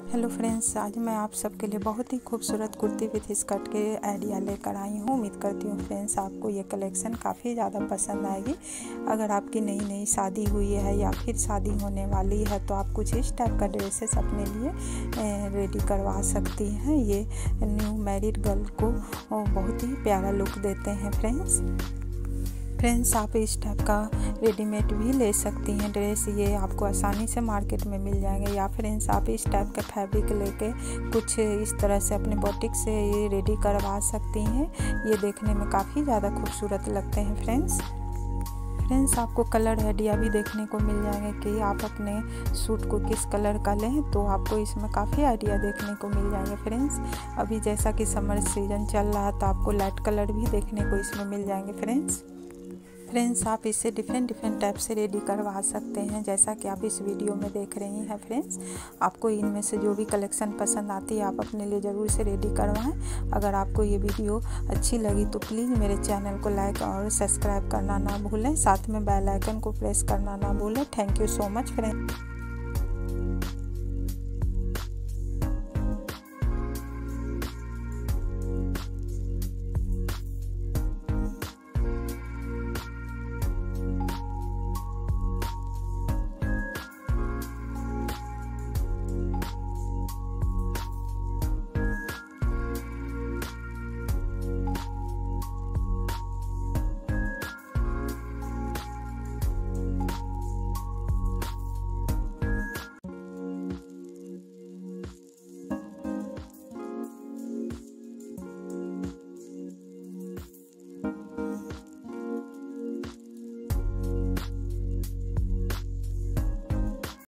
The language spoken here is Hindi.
हेलो फ्रेंड्स, आज मैं आप सबके लिए बहुत ही खूबसूरत कुर्ती विथ स्कर्ट के आइडिया लेकर आई हूँ। उम्मीद करती हूँ फ्रेंड्स आपको ये कलेक्शन काफ़ी ज़्यादा पसंद आएगी। अगर आपकी नई नई शादी हुई है या फिर शादी होने वाली है तो आप कुछ इस टाइप का ड्रेसेस अपने लिए रेडी करवा सकती हैं। ये न्यू मैरिड गर्ल को बहुत ही प्यारा लुक देते हैं फ्रेंड्स आप इस टाइप का रेडीमेड भी ले सकती हैं ड्रेस। ये आपको आसानी से मार्केट में मिल जाएंगे, या फ्रेंड्स आप इस टाइप का फैब्रिक लेके कुछ इस तरह से अपने बुटीक से ये रेडी करवा सकती हैं। ये देखने में काफ़ी ज़्यादा खूबसूरत लगते हैं फ्रेंड्स आपको कलर आइडिया भी देखने को मिल जाएंगे कि आप अपने सूट को किस कलर का लें, तो आपको इसमें काफ़ी आइडिया देखने को मिल जाएंगे फ्रेंड्स। अभी जैसा कि समर सीजन चल रहा है तो आपको लाइट कलर भी देखने को इसमें मिल जाएंगे फ्रेंड्स आप इसे डिफरेंट टाइप से रेडी करवा सकते हैं, जैसा कि आप इस वीडियो में देख रही हैं फ्रेंड्स। आपको इनमें से जो भी कलेक्शन पसंद आती है आप अपने लिए ज़रूर से रेडी करवाएं। अगर आपको ये वीडियो अच्छी लगी तो प्लीज़ मेरे चैनल को लाइक और सब्सक्राइब करना ना भूलें, साथ में बेल आइकन को प्रेस करना ना भूलें। Thank you so much friends.